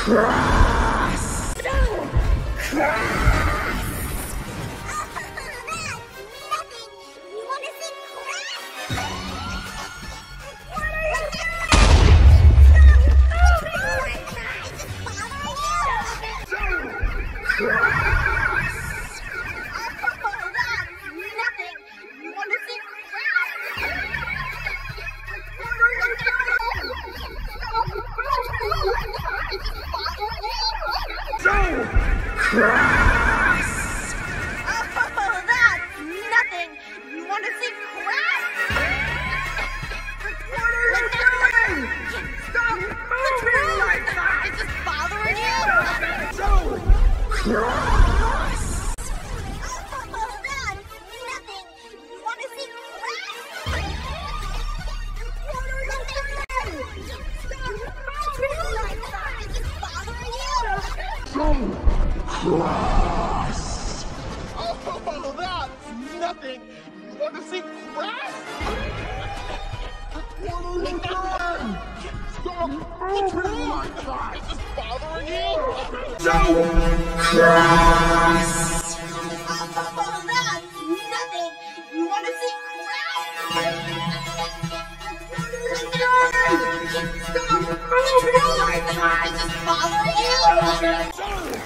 Cross! Cross! Cross! Oh, that's nothing. You want to see crash? What are you doing? Stop moving like that! Is this bothering you? Stop it! Cross! Oh, that's nothing. You want to see crash? What are you doing? Stop moving like that! Is this bothering you? Cross! Oh, that's nothing. You want to see grass? What are you doing? Stop moving like that! Is this bothering you? Cross! Oh, that's nothing. You want to see crash? Stop moving like that! Is this bothering you?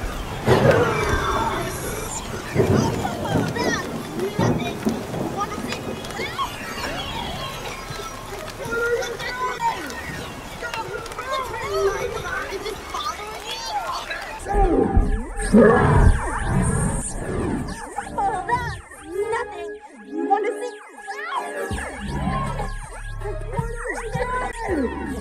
Cross! Oh, that's nothing. You want to see crash?